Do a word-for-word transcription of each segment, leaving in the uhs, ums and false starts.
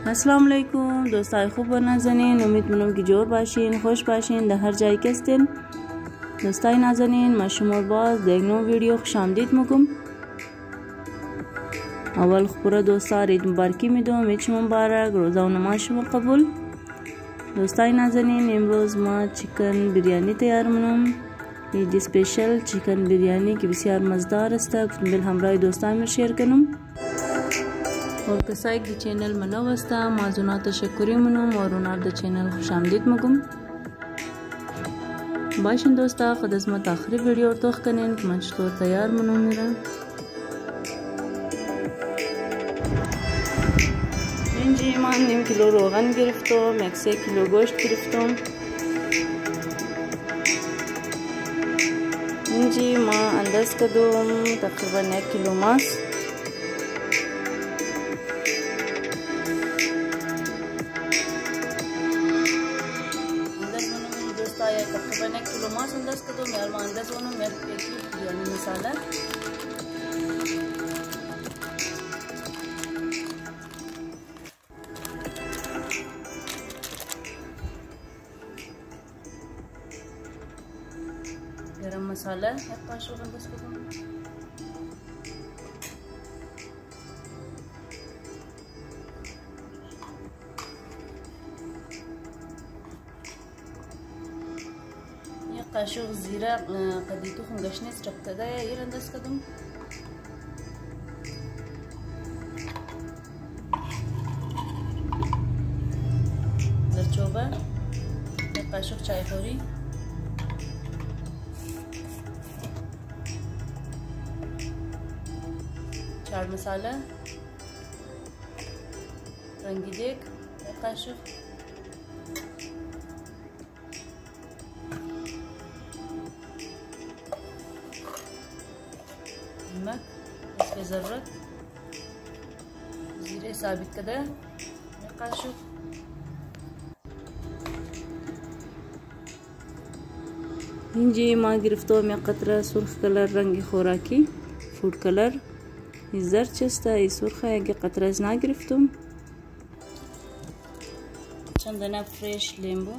अस्सलाम वालेकुम दोस्तों, खूब नाज़रीन, उम्मीद मनम की जोर बाशिन खुश बाशिन द हर जाय कस्तिन दोस्तों नाज़रीन मशमूर बाज देखनो वीडियो खुशामदीद मुकुम अवल खुरा दोस्तों ईद मुबारकी में दो मिच मुबारक रोज़ा नमाज शुमा कबूल दोस्तों नाज़रीन इमरोज़ मा चिकन बिरयानी तैयार मनम ईद स्पेशल चिकन बिरयानी की बसियार मज़ेदार अस्ता बिल हमराई दोस्तों में शेयर करूँ और कसाई द चैनल मनो वस्ता माजुना तशक्कुरी मनुम और उनार द चैनल खुशामदीद मगुम बाशिन दोस्ता खदस्मत आखिरी वीडियो और तोख कनेन मंच तौर तैयार मनुम मेरा इंजी मान निम किलो रोगन गिरफ्तो एक से किलो गोश्त गिरफ्तो इंजी माँ अंदाज कदम तकरीबन एक किलो मांस तकरीबन एक किलो मांस अंदाज कर दो मेरे मां अंदाज होना मेरे एक ही बिरयानी मसाला गरम मसाला एक पाँच अंदाज कर दो قاشوق زيرة قديتو خنقشنيس ربطة يرندس كدم زرچوبة قاشوق چای خوری चाट मसाला रंगी देग قاشوق नमक इसकी ज़रूरत ज़ीरे साबित कदर काशुक इंजी माँ गिरफ्तो में कतरा सुर्ख कलर रंगी खोराकी फूड कलर इज़र चस्ता इस सुर्ख है कि कतरा ना गिरफ्तुम चंदना फ्रेश नींबू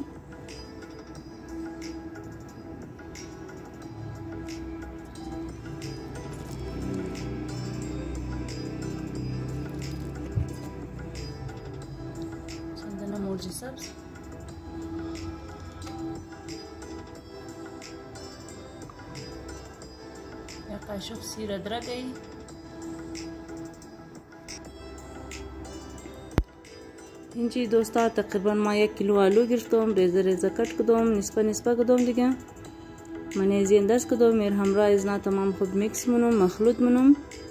मोरजी सब्ज या काशुक सीर अदरक गई इंची दोस्ता तकरीबन माँ एक किलो आलू गिरफ्तोम रेज़ा रेज़ा कट कदोम निस्पा निस्पा कदोम दिगा मने जी अंदाज कदोम मेर हमरा इजना तमाम खुद मिक्स मनुम मखलूत मनुम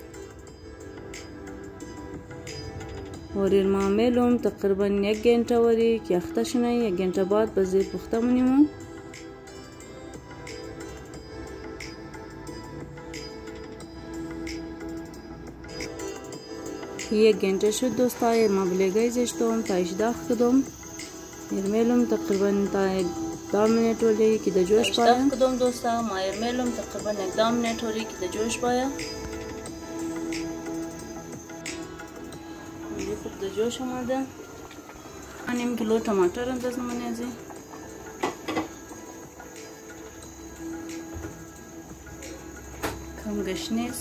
और इरमा मेलूम तकरीबन एक घंटा वरी कि अख्तश नहीं एक घंटा बाद बजे पुख्ता मुनिमो ये एक घंटे शुद्ध दोस्ता इरमा बले गई जेश्तोम ताइश दाख कदोम इरमेलूम तकरीबन ताए दो मिनट वाली कि द जोश पाया कदोम दोस्ता मा इरमेलूम तकरीबन एक दो मिनट वाली कि द जोश पाया खूब द जोश आमादा निम किलो टमाटर अंदाज मने जे कम गशनेस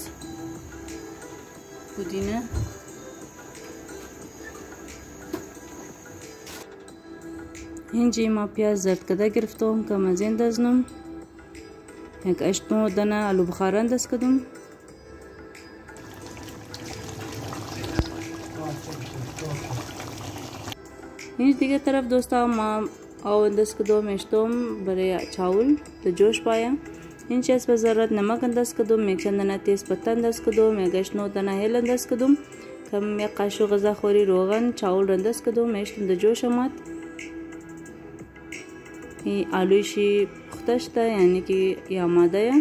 पुदीना इंजी मा प्याज जर्द कदा गिरफ्तोम कम अजे अंदाजनम एक अश्तो दना आलू बुखारा अंदाज कदम इंच दिगे तरफ दोस्ता माँ आओ अंदाज कदो मेश्तोम बरे चावल तो जोश पाया इंच एस पर ज़रूरत नमक अंदाज कदो मैं चंदना तेज़ पत्ता अंदाज कदो मैं गशनो तना हेल अंदाज कदम कम मैं काशो गज़ा खोरी रोगन चावल अंदाज कदो मेश्तोम द जोश अमात ये आलू शी खुतश्ता यानी कि ये आमादा है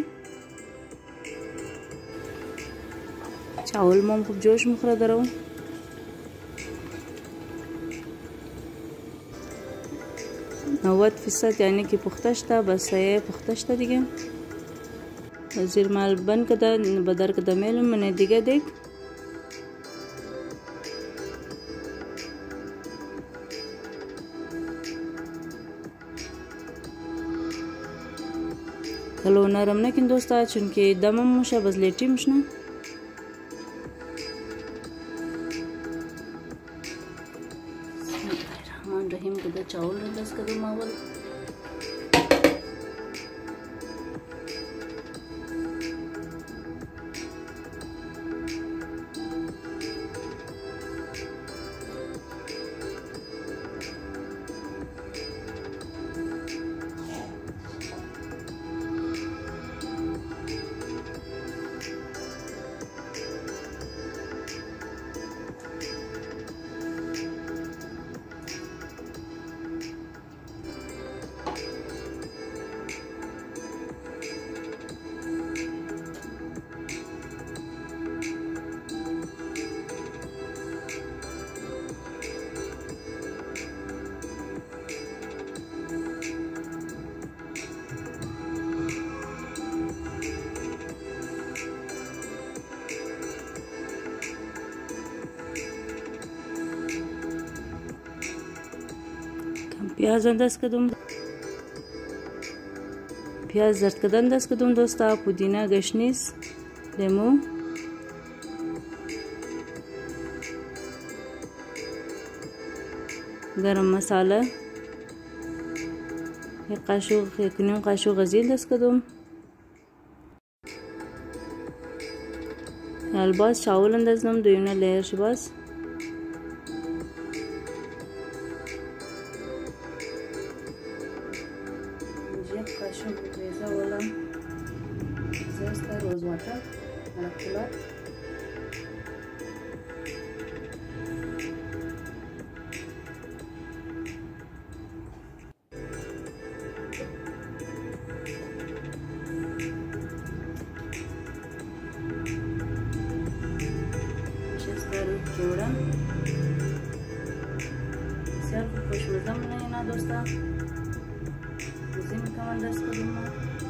चावल मोम खूब जोश मुखरा दराऊ नव्वद फीसद यानी कि पुख्तश्ता बस है पुख्तश्ता दिगे वज़ीर माल बन कदा बदर कदा मेलम मने दिगे देख کلو نرم نکن دوستا، چونکه دمم موشه باز لیٹی میشنه. بسم الله الرحمن الرحیم. کده چاول رو دست کدوم اول پیاز انداز کدوم، پیاز زرد کدن انداز کدوم دوستا، پودینه، گشنیز، لیمو، گرم مساله، یک قاشق یک نیم قاشق غزی انداز کدوم، الباز چاول اندازم دویونه لیرش باز، قاشق ریزه ولم زیسته روز واټر مرکلات شستر کیوڑا بسیار خوب خوشمزه منه اینا دوستا. زین کمان دست کدوم ما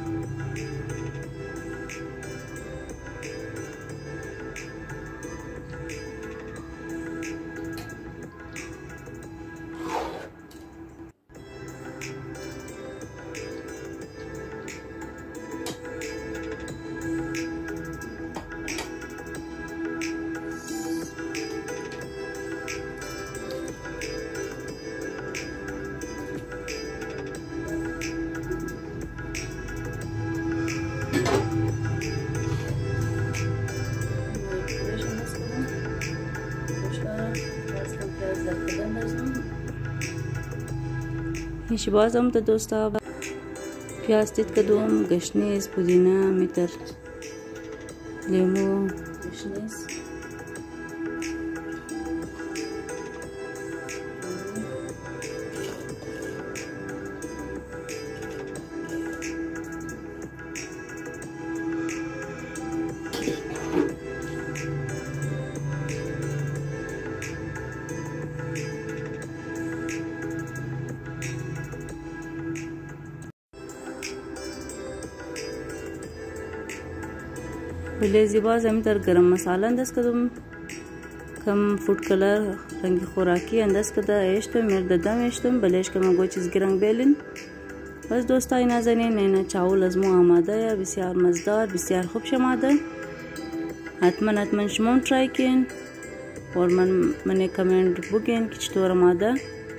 هیچ بازم تا دوستا پیاز تیت کدوم، گشنیز، پودینه، میتر، لیمو، گشنیز، بلیزی باز همی در گرم مساله انداز کدوم، کم فود کلر رنگی خوراکی انداز کده ایشتم مرد دم ایشتم بلیش که مگو چیزگی رنگ بیلین. بس دوستای نازنین اینا چاول از مو آماده یا بسیار مزدار بسیار خوب شماده. حتما حتما شما ترای کن اور من منه کمنت بگین که چطور آماده.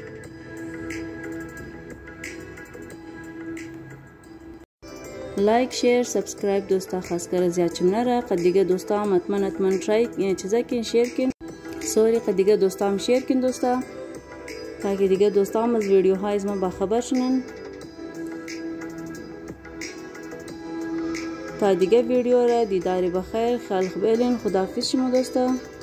لایک شیر سبسکرایب دوستا خاص کر زیاد چم نره. قد دیگه دوستا هم حتما حتما ترای یعنی چیزا کن شیر کن سوری قد دیگه دوستا هم شیر کن دوستا تاکه دیگه دوستا هم از ویدیو های از ما باخبر شنن. تا دیگه ویدیو را دیداری بخیر خلق بیلین. خداحافظ شما دوستا.